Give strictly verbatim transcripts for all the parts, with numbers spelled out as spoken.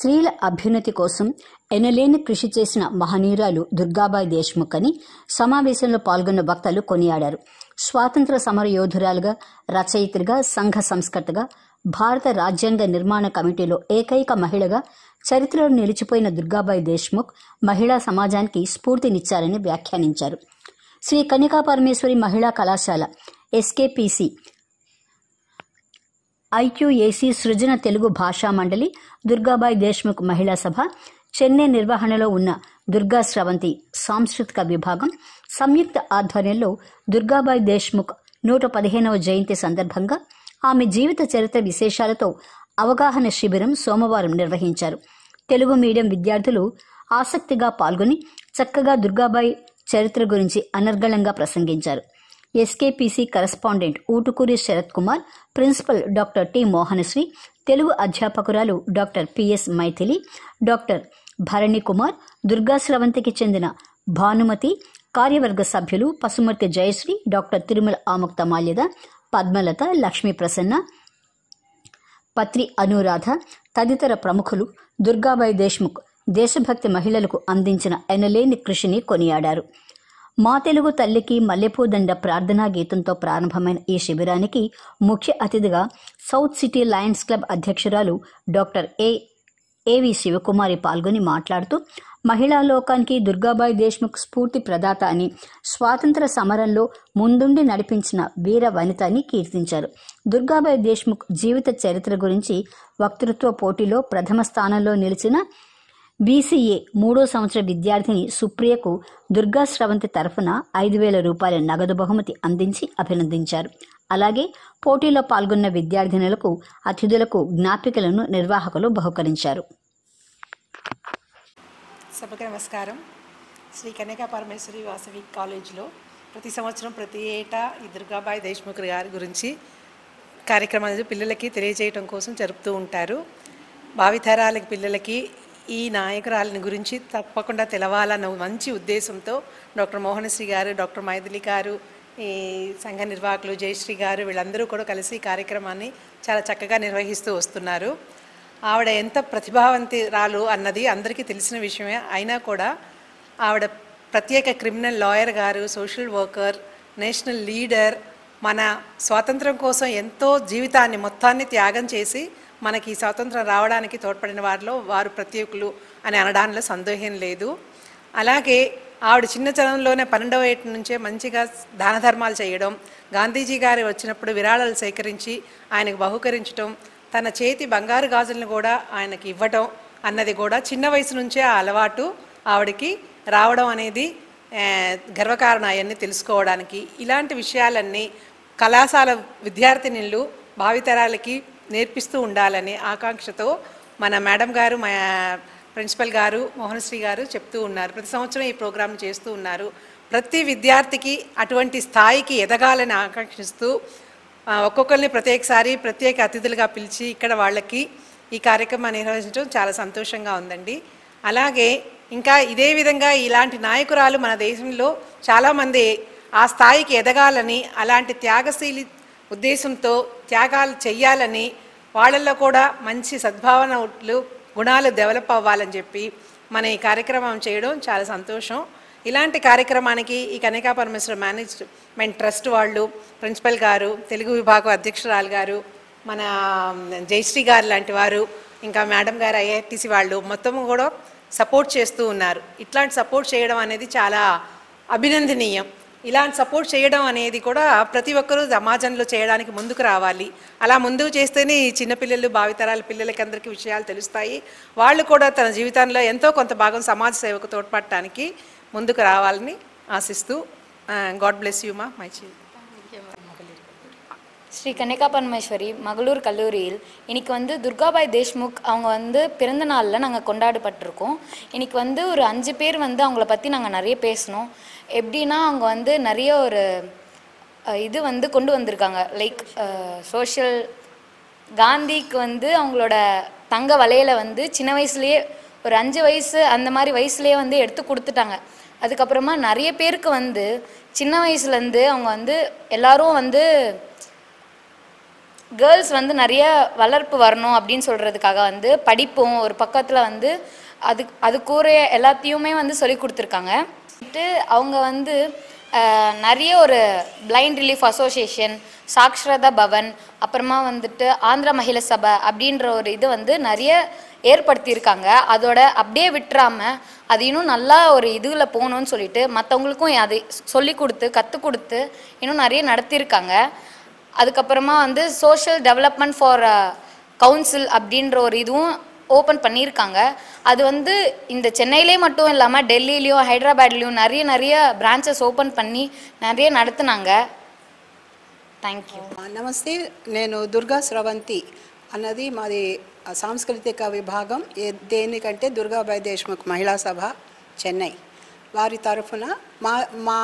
స్త్రీల అభ్యున్నతి కోసం ఎనలేని కృషి చేసిన మహనీయురాలు దుర్గాబాయి దేశ్ముఖ్ అని సమావేశంలో పాల్గొన్న వక్తలు కొనియాడారు. స్వాతంత్ర సమర యోధురాలుగా, రచయిత్రిగా, సంఘ సంస్కర్తగా, భారత రాజ్యాంగ నిర్మాణ కమిటీలో ఏకైక మహిళగా చరిత్రలో నిలిచిపోయిన దుర్గాబాయి దేశ్ముఖ్ మహిళా సమాజానికి స్ఫూర్తినిచ్చారని వ్యాఖ్యానించారు. శ్రీ కన్యకా పరమేశ్వరి మహిళా కళాశాల, ఎస్కేపీసీ, ఐక్యూఏసీ సృజన తెలుగు భాషా మండలి, దుర్గాబాయి దేశ్ముఖ్ మహిళా సభ, చెన్నై నిర్వహణలో ఉన్న దుర్గా స్రవంతి సాంస్కృతిక విభాగం సంయుక్త ఆధ్వర్యంలో దుర్గాబాయి దేశ్ముఖ్ నూట పదిహేనవ జయంతి సందర్భంగా ఆమె జీవిత చరిత్ర విశేషాలతో అవగాహన శిబిరం సోమవారం నిర్వహించారు. తెలుగు మీడియం విద్యార్థులు ఆసక్తిగా పాల్గొని చక్కగా దుర్గాబాయి చరిత్ర గురించి అనర్గళంగా ప్రసంగించారు. SKPC correspondent Utukuri Sarath Kumar, principal doctor T Mohanasri, Telugu అధ్యాపకురాలు doctor PS Mythili, doctor Bharani Kumar, Durga స్రవంతికి చెందిన భానుమతి, కార్యవర్గ సభ్యులు పసుమర్తి జయశ్రీ, డాక్టర్ తిరుమల ఆముక్త మాల్యద, పద్మలత, లక్ష్మీ ప్రసన్న, పత్రి అనురాధ తదితర ప్రముఖులు దుర్గాబాయి దేశ్ముఖ్ దేశభక్తి మహిళలకు అందించిన ఎనలేని కృషిని కొనియాడారు. మా తెలుగు తల్లికి మల్లెపూదండ ప్రార్థనా గీతంతో ప్రారంభమైన ఈ శిబిరానికి ముఖ్య అతిథిగా సౌత్ సిటీ లయన్స్ క్లబ్ అధ్యక్షురాలు డాక్టర్ ఏ ఏవి శివకుమారి పాల్గొని మాట్లాడుతూ మహిళా లోకానికి దుర్గాబాయి దేశ్ముఖ్ స్ఫూర్తి ప్రదాత అని, స్వాతంత్ర సమరంలో ముందుండి నడిపించిన వీర వనిత అని కీర్తించారు. దుర్గాబాయి దేశ్ముఖ్ జీవిత చరిత్ర గురించి వక్తృత్వ పోటీలో ప్రథమ స్థానంలో నిలిచిన బీసీఏ మూడో సంవత్సర విద్యార్థిని సుప్రియకు దుర్గా స్రవంతి తరఫున ఐదు వేల రూపాయల నగదు బహుమతి అందించి అభినందించారు. అలాగే పోటీలో పాల్గొన్న విద్యార్థినులకు, అతిథులకు జ్ఞాపికలను నిర్వాహకులు బహుకరించారు. సభకు నమస్కారం. శ్రీ కన్యకా పరమేశ్వరి వాసవి కాలేజీలో ప్రతి సంవత్సరం ప్రతి ఏటా ఈ దుర్గాబాయి దేశ్ముఖ్ గారి గురించి కార్యక్రమాలు పిల్లలకి తెలియజేయడం కోసం జరుపుతూ ఉంటారు. భావితరాలకి పిల్లలకి ఈ నాయకురాలని గురించి తప్పకుండా తెలవాలన్న మంచి ఉద్దేశంతో డాక్టర్ మోహనశ్రీ గారు, డాక్టర్ మైథిలి గారు, ఈ సంఘ నిర్వాహకులు జయశ్రీ గారు వీళ్ళందరూ కూడా కలిసి కార్యక్రమాన్ని చాలా చక్కగా నిర్వహిస్తూ వస్తున్నారు. ఆవిడ ఎంత ప్రతిభావంతురాలు అన్నది అందరికీ తెలిసిన విషయమే. అయినా కూడా ఆవిడ ప్రత్యేక క్రిమినల్ లాయర్ గారు, సోషల్ వర్కర్, నేషనల్ లీడర్, మన స్వాతంత్రం కోసం ఎంతో జీవితాన్ని మొత్తాన్ని త్యాగం చేసి మనకి స్వాతంత్రం రావడానికి తోడ్పడిన వారిలో వారు ప్రత్యేకులు అని అనడంలో సందేహం లేదు. అలాగే ఆవిడ చిన్నతనంలోనే పన్నెండవ ఏటి నుంచే మంచిగా దాన ధర్మాలు చేయడం, గాంధీజీ గారు వచ్చినప్పుడు విరాళాలు సేకరించి ఆయనకు బహుకరించడం, తన చేతి బంగారు గాజులను కూడా ఆయనకి ఇవ్వటం అన్నది కూడా చిన్న వయసు నుంచే ఆ అలవాటు ఆవిడకి రావడం అనేది గర్వకారణం. అవన్నీ తెలుసుకోవడానికి ఇలాంటి విషయాలన్నీ కళాశాల విద్యార్థినులు భావితరాలకి నేర్పిస్తూ ఉండాలని ఆకాంక్షతో మన మేడం గారు, మా ప్రిన్సిపల్ గారు మోహనశ్రీ గారు చెప్తూ ఉన్నారు. ప్రతి సంవత్సరం ఈ ప్రోగ్రాం చేస్తూ ఉన్నారు. ప్రతి విద్యార్థికి అటువంటి స్థాయికి ఎదగాలని ఆకాంక్షిస్తూ ఒక్కొక్కరిని ప్రత్యేకసారి ప్రత్యేక అతిథులుగా పిలిచి ఇక్కడ వాళ్ళకి ఈ కార్యక్రమాన్ని నిర్వహించడం చాలా సంతోషంగా ఉందండి. అలాగే ఇంకా ఇదే విధంగా ఇలాంటి నాయకురాలు మన దేశంలో చాలామంది ఆ స్థాయికి ఎదగాలని, అలాంటి త్యాగశీలి ఉద్దేశంతో త్యాగాలు చెయ్యాలని, వాళ్ళల్లో కూడా మంచి సద్భావనలు గుణాలు డెవలప్ అవ్వాలని చెప్పి మన ఈ కార్యక్రమం చేయడం చాలా సంతోషం. ఇలాంటి కార్యక్రమానికి ఈ కన్యకా పరమేశ్వర మేనేజ్మెంట్ ట్రస్ట్ వాళ్ళు, ప్రిన్సిపల్ గారు, తెలుగు విభాగం అధ్యక్షురాలు గారు, మన జయశ్రీ గారు లాంటి వారు, ఇంకా మేడం గారు ఐఐటిసి వాళ్ళు మొత్తం కూడా సపోర్ట్ చేస్తూ ఉన్నారు. ఇట్లాంటి సపోర్ట్ చేయడం అనేది చాలా అభినందనీయం. ఇలాంటి సపోర్ట్ చేయడం అనేది కూడా ప్రతి ఒక్కరూ సమాజంలో చేయడానికి ముందుకు రావాలి. అలా ముందుకు చేస్తేనే ఈ చిన్నపిల్లలు, భావితరాల పిల్లలకి అందరికీ విషయాలు తెలుస్తాయి. వాళ్ళు కూడా తన జీవితంలో ఎంతో కొంత భాగం సమాజ సేవకు తోడ్పడటానికి ముందుకు రావాలని ఆశిస్తూ గాడ్ బ్లెస్ యూ మా మై చీ. ஸ்ரீ கன்யகா பரமேஸ்வரி மகளூர் கல்லூரியில் இன்றைக்கி வந்து துர்காபாய் தேஷ்முக் அவங்க வந்து பிறந்த நாளில் நாங்கள் கொண்டாடப்பட்டிருக்கோம். இன்றைக்கி வந்து ஒரு அஞ்சு பேர் வந்து அவங்கள பற்றி நாங்கள் நிறைய பேசினோம். எப்படின்னா அவங்க வந்து நிறைய ஒரு இது வந்து கொண்டு வந்திருக்காங்க. லைக் சோஷியல் காந்திக்கு வந்து அவங்களோட தங்க வலையில் வந்து சின்ன வயசுலேயே ஒரு அஞ்சு வயசு அந்த மாதிரி வயசுலேயே வந்து எடுத்து கொடுத்துட்டாங்க. அதுக்கப்புறமா நிறைய பேருக்கு வந்து சின்ன வயசுலேருந்து அவங்க வந்து எல்லோரும் வந்து கேர்ள்ஸ் வந்து நிறைய வளர்ப்பு வரணும் அப்படின்னு சொல்கிறதுக்காக வந்து படிப்பும் ஒரு பக்கத்தில் வந்து அது அதுக்குரிய எல்லாத்தையுமே வந்து சொல்லி கொடுத்துருக்காங்க. அவங்க வந்து நிறைய ஒரு blind relief association, Saksharata Bhavan, அப்புறமா வந்துட்டு ஆந்திரா மகிழா சபை அப்படின்ற ஒரு இது வந்து நிறைய ஏற்படுத்தியிருக்காங்க. அதோட அப்படியே விட்டுறாமல் அது இன்னும் நல்லா ஒரு இதுவில் போகணுன்னு சொல்லிட்டு மற்றவங்களுக்கும் அதை சொல்லி கொடுத்து கற்றுக் கொடுத்து இன்னும் நிறைய நடத்தியிருக்காங்க. அதுக்கப்புறமா வந்து சோஷியல் டெவலப்மெண்ட் ஃபார் கவுன்சில் அப்படின்ற ஒரு இதுவும் ஓப்பன் பண்ணியிருக்காங்க. அது வந்து இந்த சென்னையிலே மட்டும் இல்லாமல் டெல்லியிலையும் ஹைதராபாத்லேயும் நிறைய நிறைய பிரான்ச்சஸ் ஓப்பன் பண்ணி நிறைய நடத்துனாங்க. Thank you. నమస్తే, నేను దుర్గా స్రవంతి అన్నది మాది సాంస్కృతిక విభాగం. దేనికంటే దుర్గాబాయి దేశ్ముఖ్ మహిళా సభ చెన్నై వారి తరఫున మా మా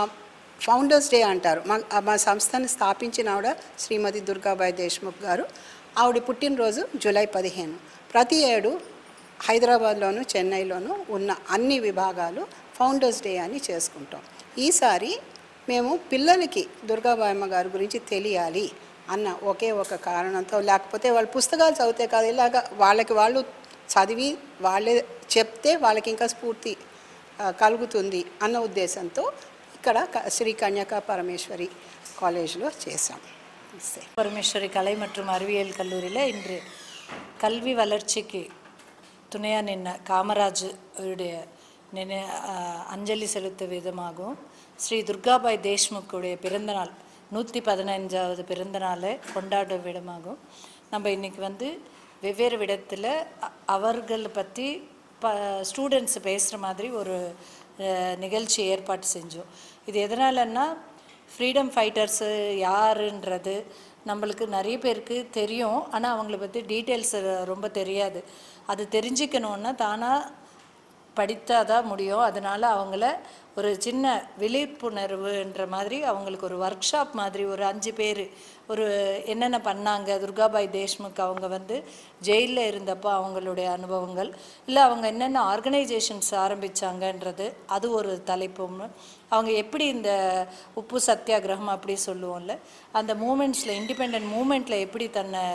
ఫౌండర్స్ డే అంటారు. మా మా సంస్థను స్థాపించిన ఆవిడ శ్రీమతి దుర్గాబాయి దేశ్ముఖ్ గారు. ఆవిడ పుట్టినరోజు జూలై పదిహేను. ప్రతి ఏడు హైదరాబాద్లోను చెన్నైలోను ఉన్న అన్ని విభాగాలు ఫౌండర్స్ డే అని చేసుకుంటాం. ఈసారి మేము పిల్లలకి దుర్గాబాయమ్మ గారి గురించి తెలియాలి అన్న ఒకే ఒక కారణంతో, లేకపోతే వాళ్ళు పుస్తకాలు చదివితే కాదు, ఇలాగ వాళ్ళకి వాళ్ళు చదివి వాళ్ళే చెప్తే వాళ్ళకి ఇంకా స్ఫూర్తి కలుగుతుంది అన్న ఉద్దేశంతో ఇక్కడ శ్రీ కన్యకా పరమేశ్వరి காலேஜில் చేసాం. பரமேஸ்வரி கலை மற்றும் அறிவியல் கல்லூரியில் இன்று கல்வி வளர்ச்சிக்கு துணையாக நின்ன காமராஜ் உடைய நினை அஞ்சலி செலுத்தும் விதமாகவும் ஸ்ரீ துர்காபாய் தேஷ்முக்குடைய பிறந்தநாள் நூற்றி பதினஞ்சாவது பிறந்தநாளை கொண்டாடும் விதமாகவும் நம்ம இன்றைக்கி வந்து வெவ்வேறு விதத்தில் அவர்களை பற்றி ப ஸ்டூடெண்ட்ஸ் பேசுகிற மாதிரி ஒரு நிகழ்ச்சி ஏற்பாடு செஞ்சோம். இது எதனாலன்னா ஃப்ரீடம் ஃபைட்டர்ஸு யாருன்றது நம்மளுக்கு நிறைய பேருக்கு தெரியும், ஆனால் அவங்கள பற்றி டீட்டெயில்ஸ் ரொம்ப தெரியாது. அது தெரிஞ்சுக்கணுன்னா தானாக படித்தால் தான் முடியும். அதனால் அவங்கள ஒரு சின்ன விழிப்புணர்வுன்ற மாதிரி அவங்களுக்கு ஒரு ஒர்க் ஷாப் மாதிரி ஒரு அஞ்சு பேர் ஒரு என்னென்ன பண்ணாங்க, துர்காபாய் தேஷ்முக் அவங்க வந்து ஜெயிலில் இருந்தப்போ அவங்களுடைய அனுபவங்கள், இல்லை அவங்க என்னென்ன ஆர்கனைசேஷன்ஸ் ஆரம்பித்தாங்கன்றது அது ஒரு தலைப்பும், அவங்க எப்படி இந்த உப்பு சத்தியாகிரகம் அப்படி சொல்லுவோம்ல அந்த மூமெண்ட்ஸில் இண்டிபெண்ட் மூமெண்ட்டில் எப்படி தன்னை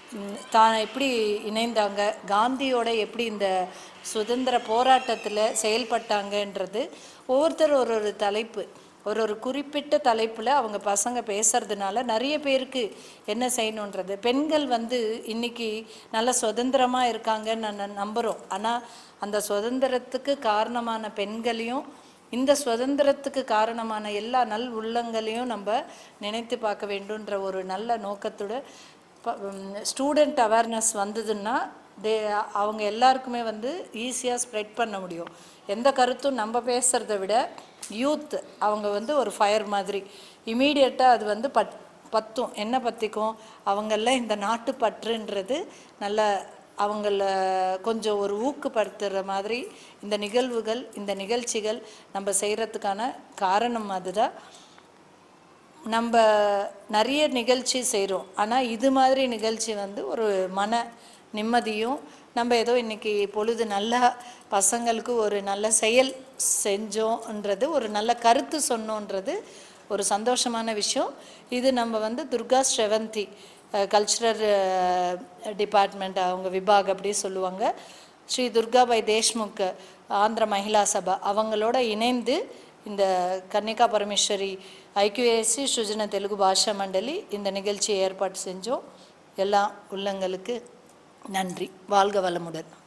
தான் எப்படி இணைந்தாங்க, காந்தியோட எப்படி இந்த சுதந்திர போராட்டத்தில் செயல்பட்டாங்கன்றது ஒவ்வொருத்தர் ஒரு ஒரு தலைப்பு ஒரு ஒரு குறிப்பிட்ட தலைப்பில் அவங்க பசங்க பேசுறதுனால நிறைய பேருக்கு என்ன செய்யணுன்றது. பெண்கள் வந்து இன்றைக்கி நல்ல சுதந்திரமாக இருக்காங்கன்னு நான் நம்புகிறோம். ஆனால் அந்த சுதந்திரத்துக்கு காரணமான பெண்களையும் இந்த சுதந்திரத்துக்கு காரணமான எல்லா நல் உள்ளங்களையும் நம்ம நினைத்து பார்க்க வேண்டுன்ற ஒரு நல்ல நோக்கத்தோட ஸ்டூடெண்ட் அவேர்னஸ் வந்ததுன்னா தே அவங்க எல்லாருக்குமே வந்து ஈஸியாக ஸ்ப்ரெட் பண்ண முடியும். எந்த கருத்தும் நம்ம பேசுகிறத விட யூத் அவங்க வந்து ஒரு ஃபயர் மாதிரி இமீடியட்டாக அது வந்து பத் பத்தும் என்ன பற்றிக்கும் அவங்கள இந்த நாட்டு பற்றுன்றது நல்ல அவங்கள கொஞ்சம் ஒரு ஊக்குப்படுத்துகிற மாதிரி இந்த நிகழ்வுகள் இந்த நிகழ்ச்சிகள் நம்ம செய்கிறதுக்கான காரணம் அதுதான். நம்ம நிறைய நிகழ்ச்சி செய்கிறோம், ஆனால் இது மாதிரி நிகழ்ச்சி வந்து ஒரு மன நிம்மதியும் நம்ம ஏதோ இன்றைக்கி பொழுது நல்லா பசங்களுக்கு ஒரு நல்ல செயல் செஞ்சோன்றது ஒரு நல்ல கருத்து சொன்னோன்றது ஒரு சந்தோஷமான விஷயம். இது நம்ம வந்து துர்கா ஸ்ரவந்தி கல்ச்சுரல் டிபார்ட்மெண்ட் அவங்க விபாக் அப்படி சொல்லுவாங்க, ஸ்ரீ துர்காபாய் தேஷ்முக் ஆந்திரா மகிழா சபா அவங்களோட இணைந்து இந்த கன்னிகா பரமேஸ்வரி ஐக்யூஏசி சுஜன தெலுங்கு பாஷா மண்டலி இந்த நிகழ்ச்சியை ஏற்பாடு செஞ்சோம். எல்லா உள்ளங்களுக்கு நன்றி. வாழ்க வளமுடன்.